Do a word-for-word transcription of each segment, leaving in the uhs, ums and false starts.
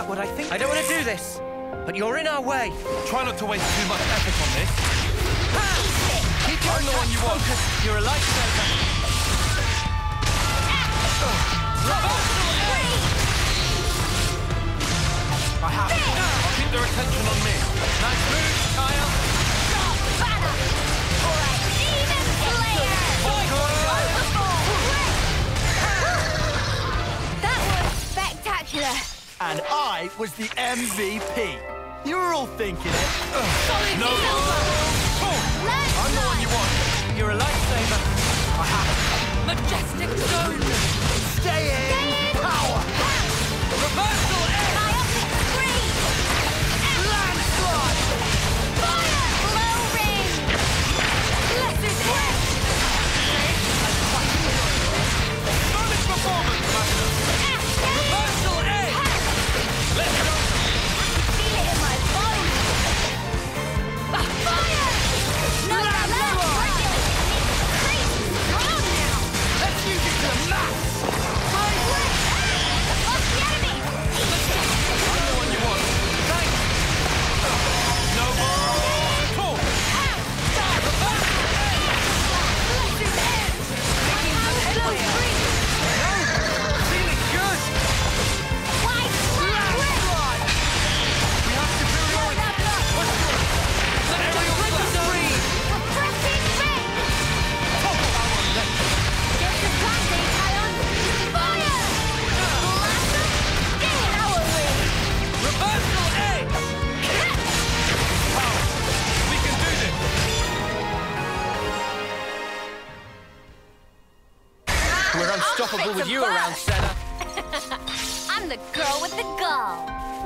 about what I think. I don't want to do this, but you're in our way. Try not to waste too much effort on this. Keep your I'm the one you want. focused. You're a lifesaver. I have it. Keep their attention on me. Nice move, Kyle. That was spectacular. And I was the M V P. You were all thinking it. Solid No. I'm the one you want. You're a lifesaver. I have it. Majestic zone. Staying power. Reversal air. Biotic freeze. Landslide. Fire. Blow ring. Blessed breath. Sonic performance, Master. Reversal air. Let's go. Feel it in my bones. Fire. No, no, no. Freeze. Strong now. Let's use it to the max. Lost the enemy. I'm the one you want. Thanks. No more. Talk. Feeling good. We have superiority. Push through. Aerial blast. Topple our left. Reversal air. Power. We can do this. We're unstoppable with you around, Senna. I'm the girl with the gall.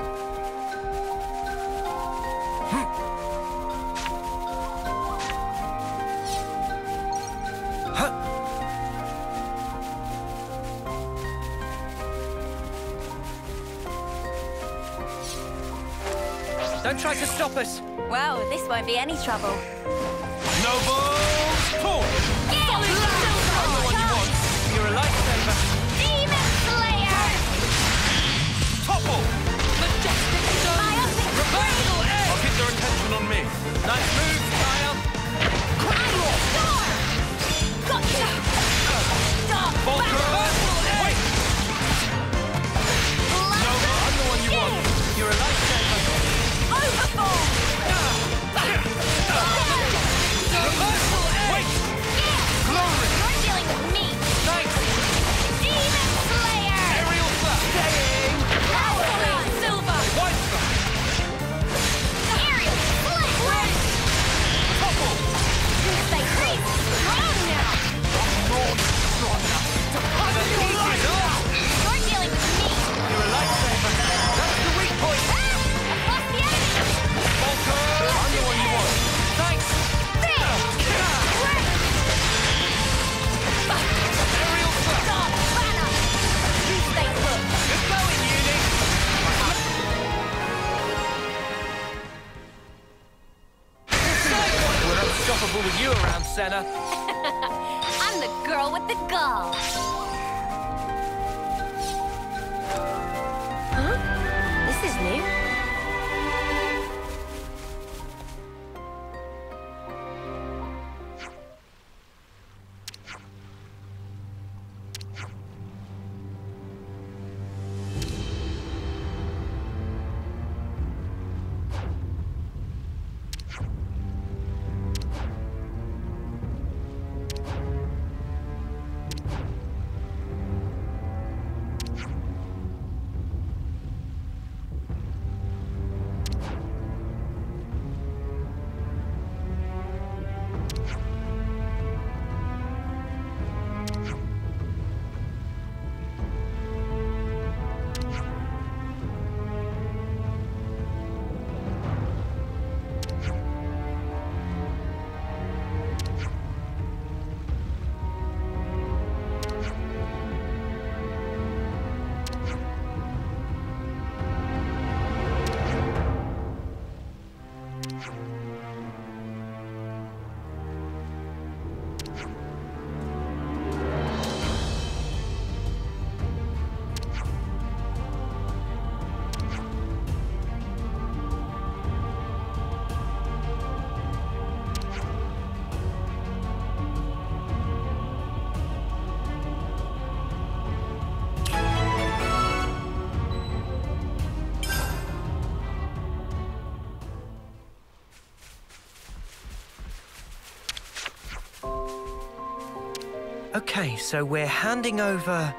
Don't try to stop us. Well, this won't be any trouble. No balls. Talk. I'm the one you want. You're a lifesaver. Demon Slayer! Topple. Majestic zone. Biotic Reversal air. I'll keep their attention on me. Nice move, Kyle. Storm! Gotcha! Dark Volker. Reversal air. Wait. No, I'm the one you want. You're a lifesaver. Overfall! Reversal air. Wait. Glory. You're dealing with me! Thanks. Demon Slayer! Aerial blast. Power Wing! Silver! White blast. Aerial Flip! Topple. You stay free! Strong now! You're dealing with me! You're a lifesaver. That's the weak point. Ah! I've lost the enemy! Volker. I'm the one you want. Thanks. Aerial blast. Dark Banner! You stay put! Good going, Uni. We're unstoppable with you around, Senna. I'm the girl with the gall. Huh? This is new. Okay, so we're handing over...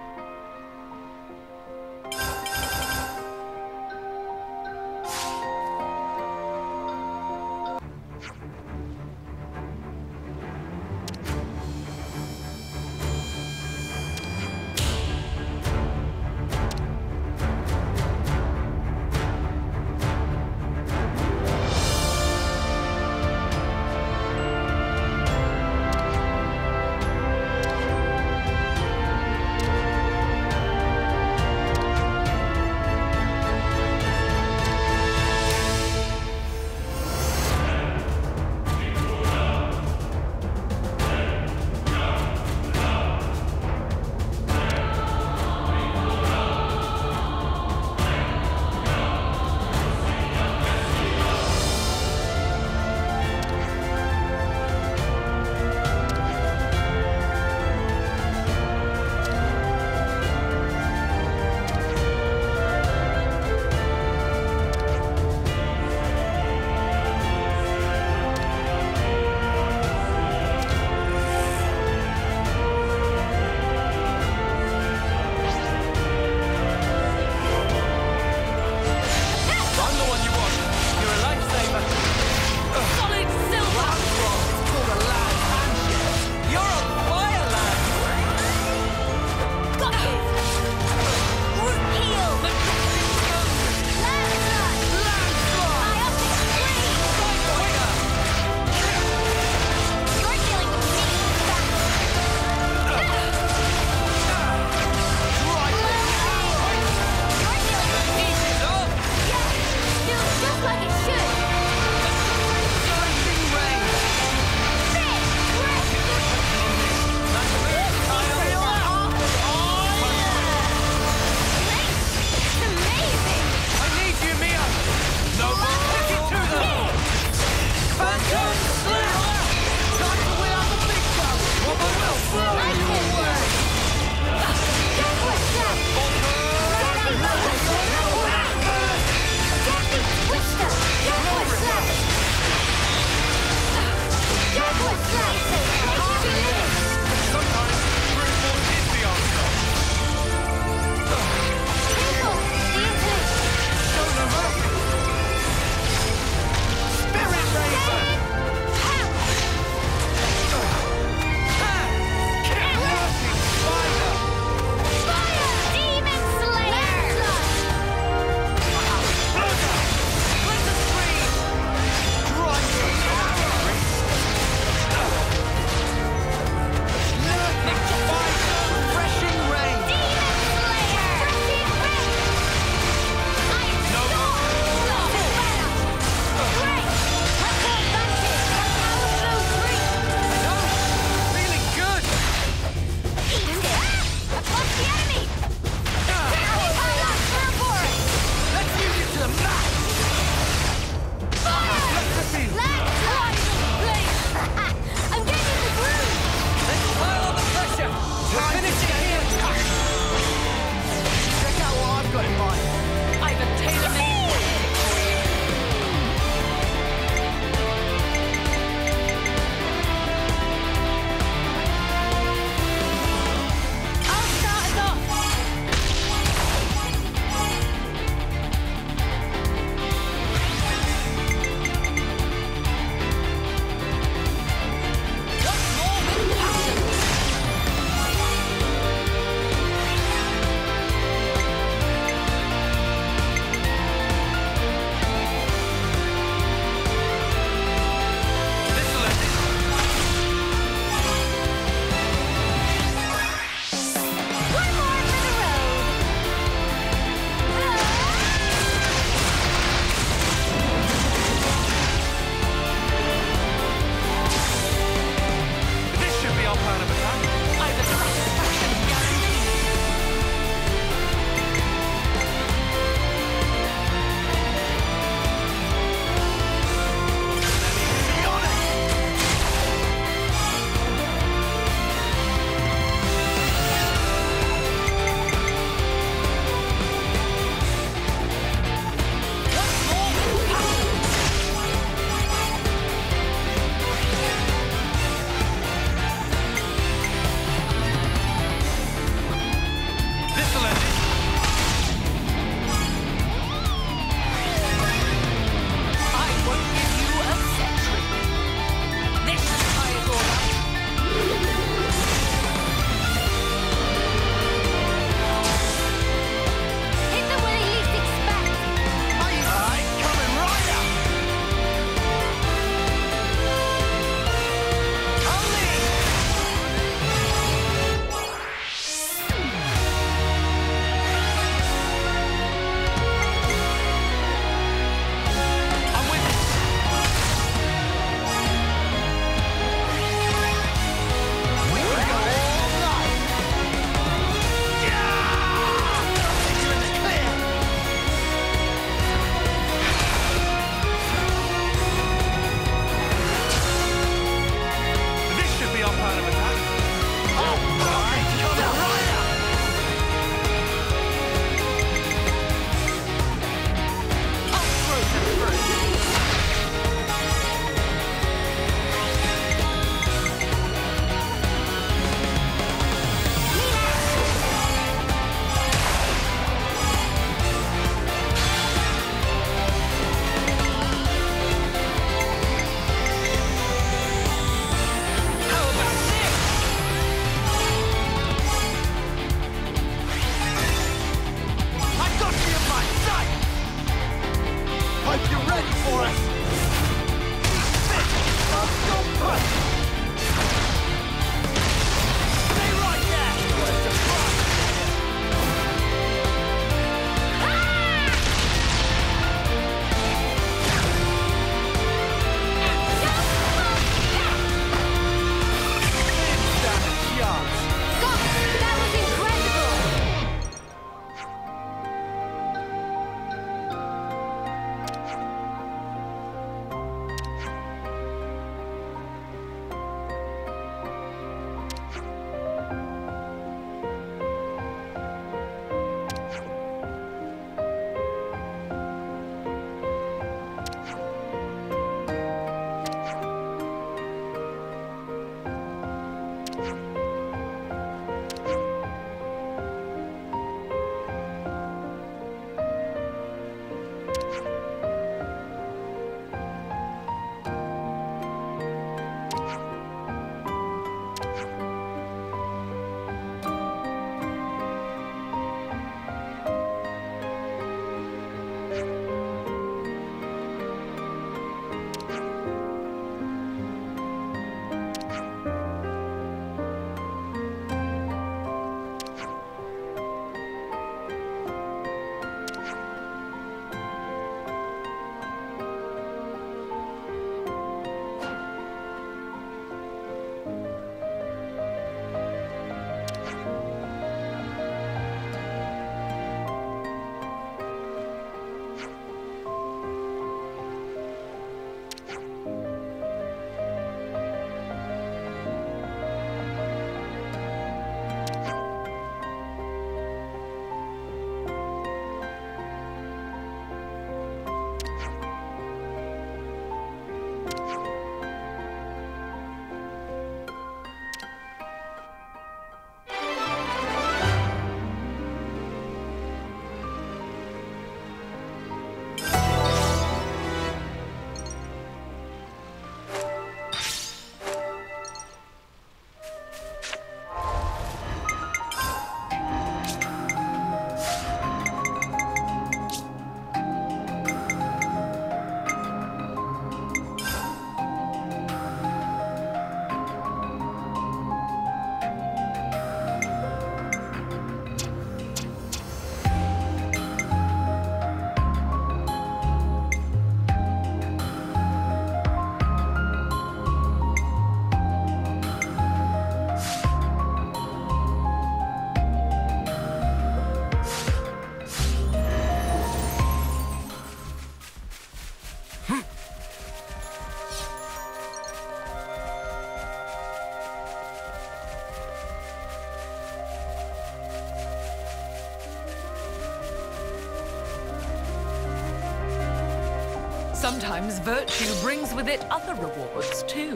Sometimes virtue brings with it other rewards, too.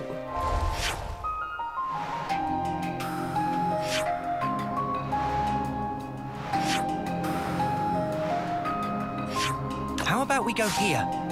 How about we go here?